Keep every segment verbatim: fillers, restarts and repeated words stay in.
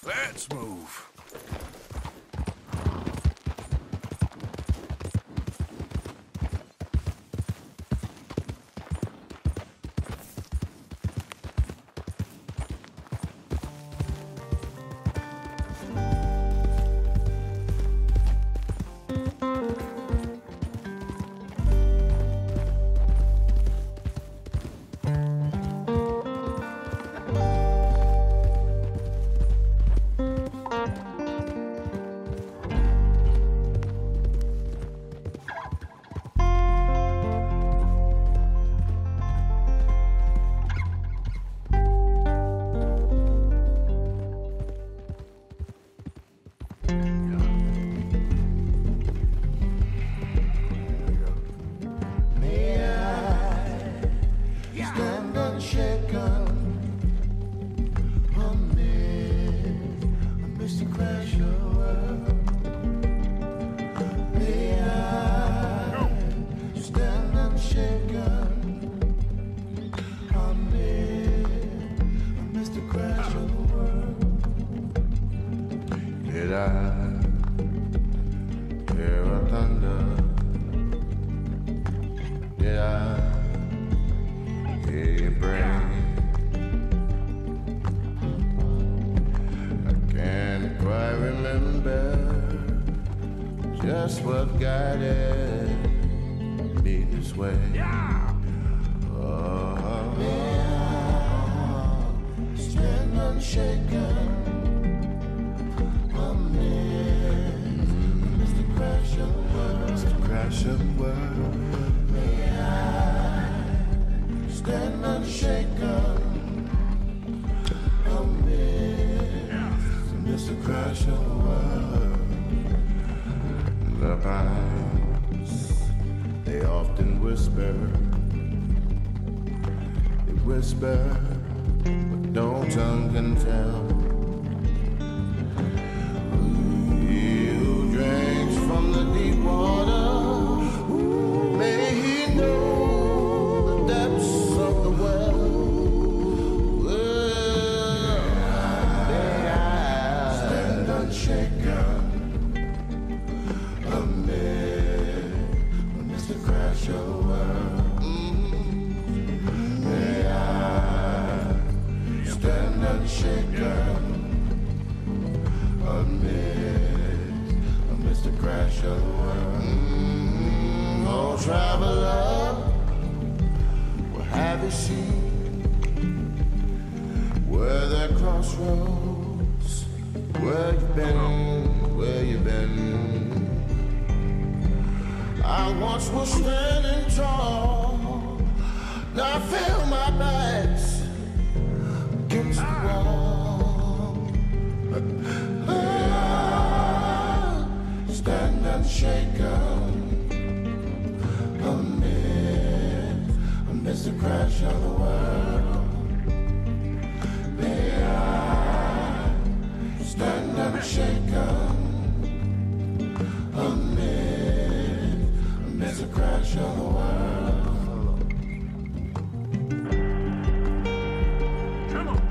Let's move. Just what guided me this way. Yeah. Oh, yeah. Stand unshaken. Amid Mister Crash of the World. Mister Crash of the World. May I stand unshaken. Amid Mister Crash of the World. The pines, they often whisper. They whisper what no tongue can tell. Who drinks from the deep water, may he know the depths of the well. May I stand unshaken. Mister Crash of the World. Mm-hmm. May I stand unshaken amid Mister Crash of the World. Mm-hmm. Oh, traveler, what have you seen? Where there crossroads? Where you been? Where you been? I once was standing tall, now I feel my back's against the wall. Ah, stand unshaken amid Mister Crash of the World. May I stand unshaken amid Mister Crash of the World. Come on.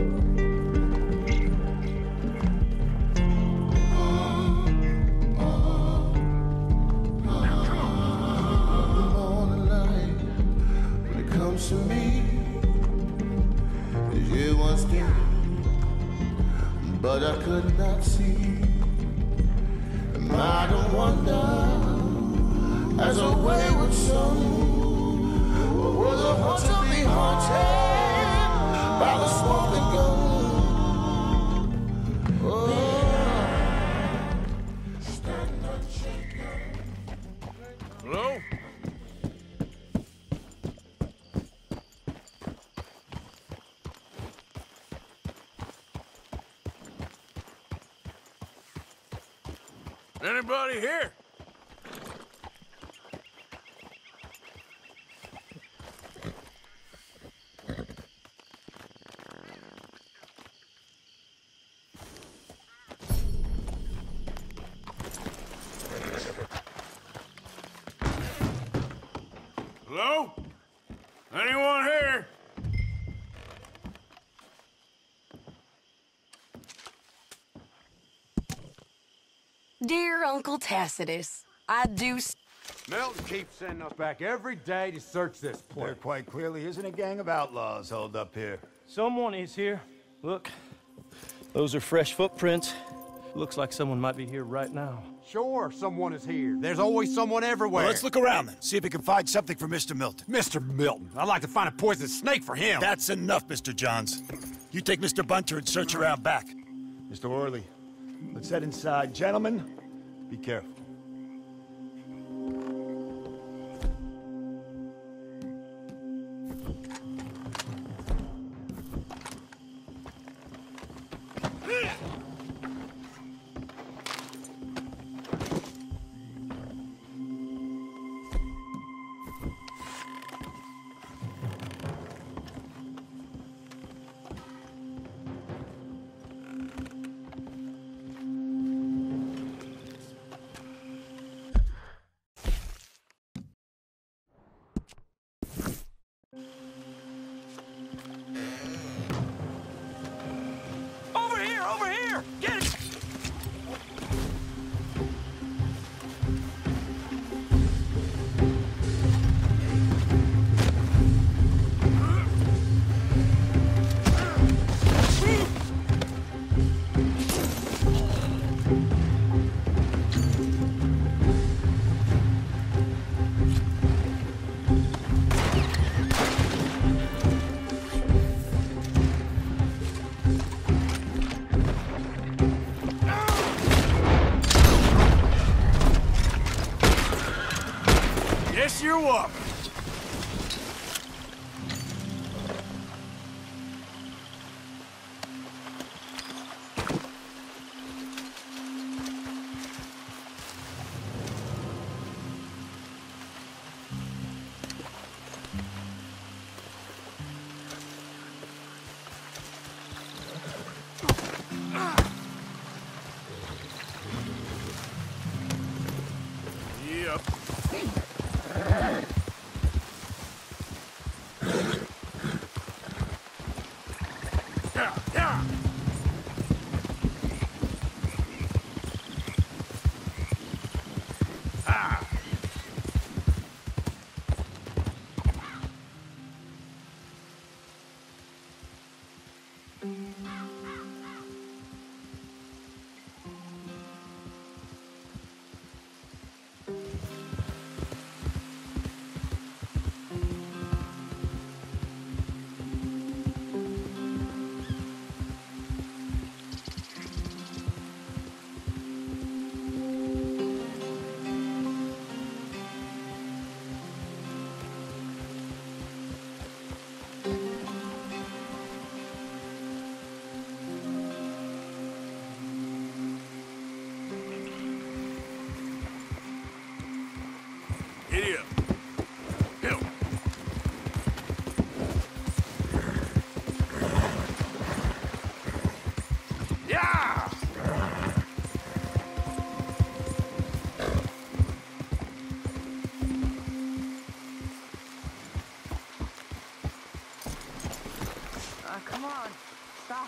Oh, oh, oh, now come on. The morning light, when it comes to me, as you once did, but I could not see. And I don't wonder. As a wayward soul, was a hunter to be haunted by the smoking gun. Oh, stand unshaken. Hello? Anybody here? Hello? Anyone here? Dear Uncle Tacitus, I do... s- Milton keeps sending us back every day to search this place. There quite clearly isn't a gang of outlaws holed up here. Someone is here. Look, those are fresh footprints. Looks like someone might be here right now. Sure, someone is here. There's always someone everywhere. Well, let's look around then. See if we can find something for Mister Milton. Mister Milton. I'd like to find a poisonous snake for him. That's enough, Mister Johns. You take Mister Bunter and search around back. Mister Orley, let's head inside. Gentlemen, be careful. Over here! Over here! Get it! Yes, you're welcome. Yep. Yeah, yeah. Ah. Giddy up. Hill. Yeah! Uh, come on, stop.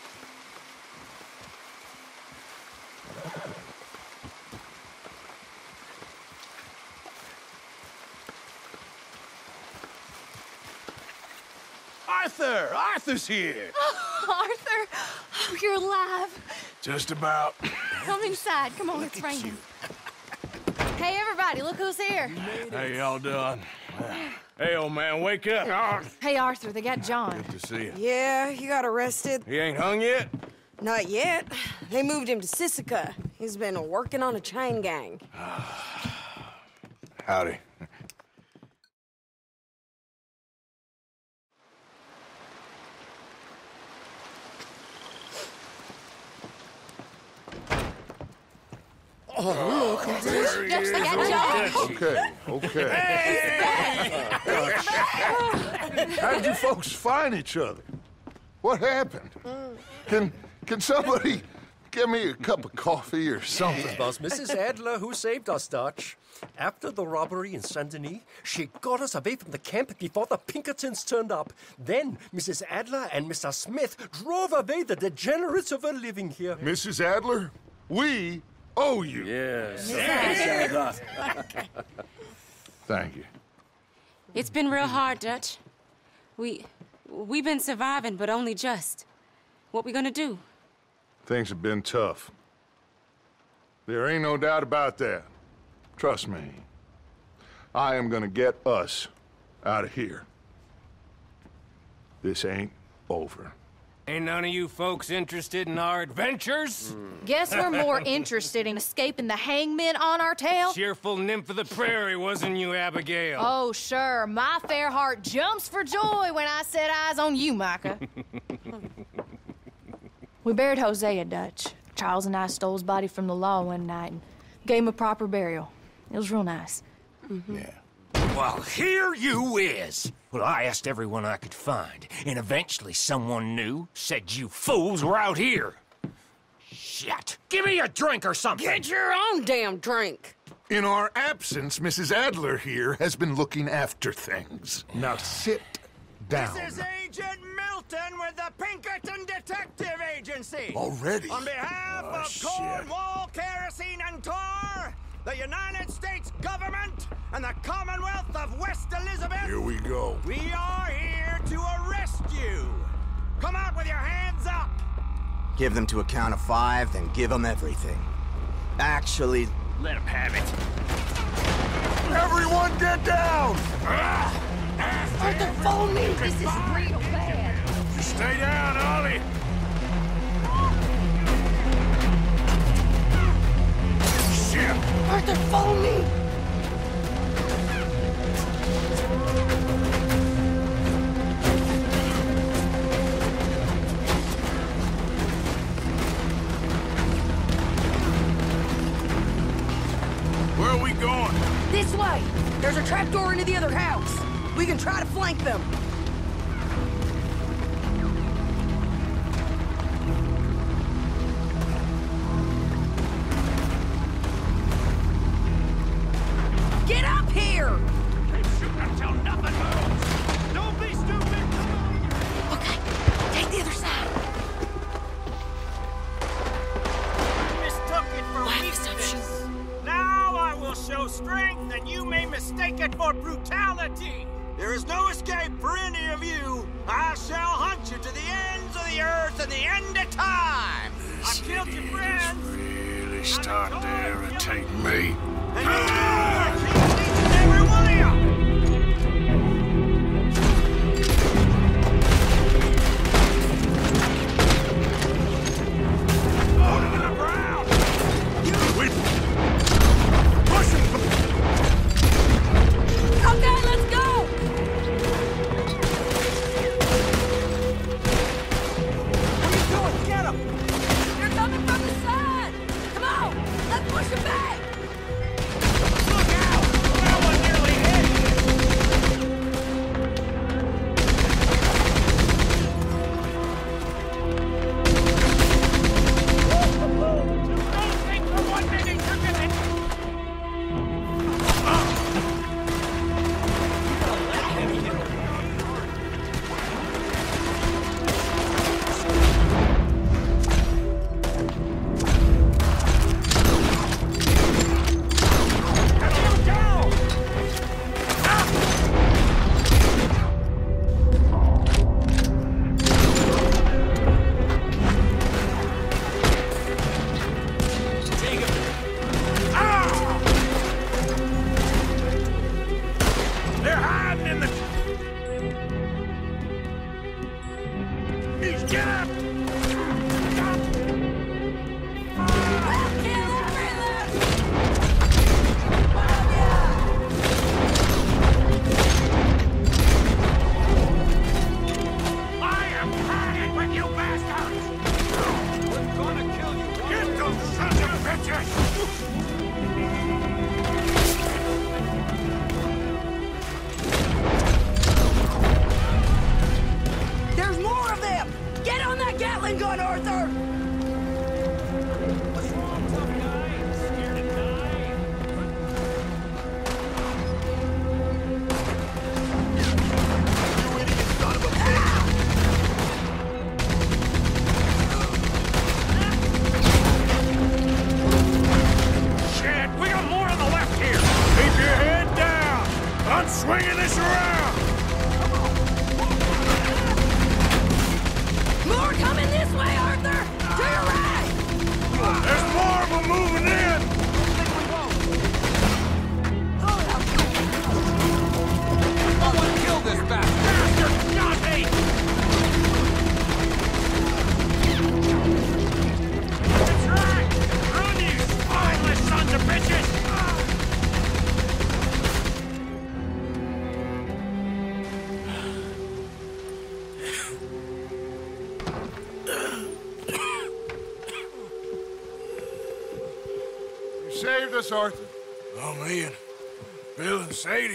Arthur! Arthur's here! Arthur, oh, you're alive. Just about. Come inside. Come on, it's raining. Hey, everybody, look who's here. How y'all doing? Hey, old man, wake up. Hey, Arthur, they got John. Good to see you. Yeah, he got arrested. He ain't hung yet? Not yet. They moved him to Sisika. He's been working on a chain gang. Howdy. Yes, they got John. Okay, okay. How did you folks find each other? What happened? Can can somebody give me a cup of coffee or something? It was Missus Adler who saved us, Dutch. After the robbery in Saint Denis, she got us away from the camp before the Pinkertons turned up. Then Missus Adler and Mister Smith drove away the degenerates who were living here. Missus Adler, we owe you. Yes. Thank you. It's been real hard, Dutch. We... we've been surviving, but only just. What we gonna do? Things have been tough. There ain't no doubt about that. Trust me. I am gonna get us out of here. This ain't over. Ain't none of you folks interested in our adventures? Guess we're more interested in escaping the hangmen on our tail. Cheerful nymph of the prairie, wasn't you, Abigail? Oh, sure. My fair heart jumps for joy when I set eyes on you, Micah. We buried Hosea, Dutch. Charles and I stole his body from the law one night and gave him a proper burial. It was real nice. Mm-hmm. Yeah. Well, here you is. Well, I asked everyone I could find, and eventually someone new said you fools were out here. Shit. Give me a drink or something. Get your own damn drink. In our absence, Missus Adler here has been looking after things. Now sit down. This is Agent Milton with the Pinkerton Detective Agency. Already? On behalf oh, of shit. Cornwall, Kerosene, and Tar, the United States government, and the Commonwealth of West Elizabeth. Here we go. We are here to arrest you. Come out with your hands up. Give them to a count of five, then give them everything. Actually, let them have it. Everyone get down! Arthur, follow me. This is real bad. Stay down, Ollie. Shit! Arthur, follow me. Where are we going? This way. There's a trapdoor into the other house. We can try to flank them. Get up here! Shoot until nothing moves. Don't be stupid. Come on. Okay, take the other side. You mistook it for weakness. Now I will show strength, and you may mistake it for brutality. There is no escape for any of you. I shall hunt you to the ends of the earth and the end of time. This I killed your friends. really starting to irritate me. And you are killing each and every one of you. Put him in the ground. We push him. Okay, let's go! What are you doing? Get him. They're coming from the side! Come on! Let's push them back! You saved us, Arthur. Oh, me and Bill and Sadie.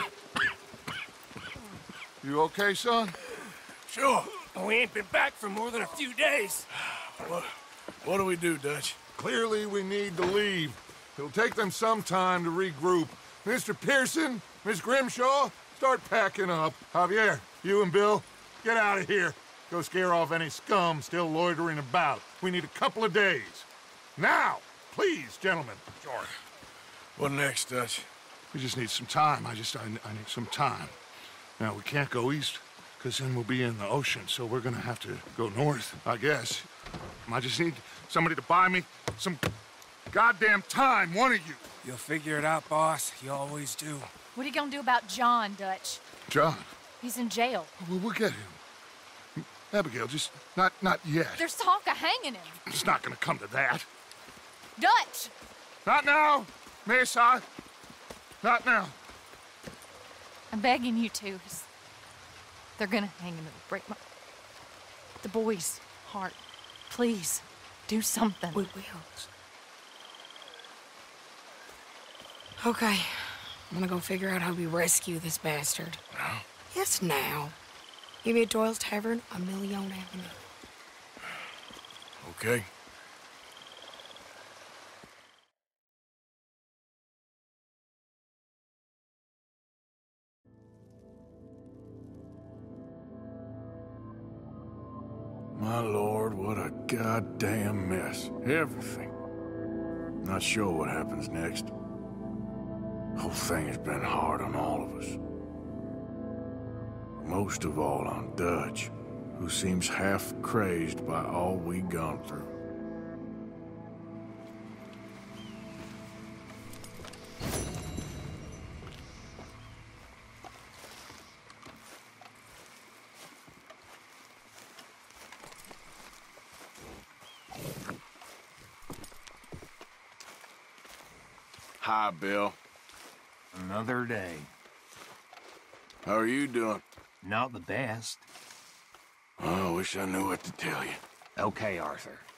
You okay, son? Sure. We ain't been back for more than a few days. What, what do we do, Dutch? Clearly, we need to leave. It'll take them some time to regroup. Mister Pearson, Miss Grimshaw, start packing up. Javier, you and Bill, get out of here. Go scare off any scum still loitering about. We need a couple of days. Now, please, gentlemen. Sure. What next, Dutch? We just need some time. I just, I, I need some time. Now, we can't go east, because then we'll be in the ocean, so we're gonna have to go north, I guess. I just need somebody to buy me some goddamn time, one of you. You'll figure it out, boss. You always do. What are you gonna do about John, Dutch? John? He's in jail. Well, we'll get him. Abigail, just not not yet. There's talk of hanging him. It's not gonna come to that. Dutch! Not now, Mesa. Not now. I'm begging you to. They're gonna hang him. It'll break my... the boy's heart. Please, do something. We will. Okay. I'm gonna go figure out how we rescue this bastard. Now? Yes, now. Give me a Doyle's Tavern on Million Avenue. Okay. My lord, what a goddamn mess. Everything. Not sure what happens next. Whole thing has been hard on all of us. Most of all on Dutch, who seems half crazed by all we've gone through. Hi, Bill. Another day. How are you doing? Not the best. Oh, I wish I knew what to tell you. Okay, Arthur.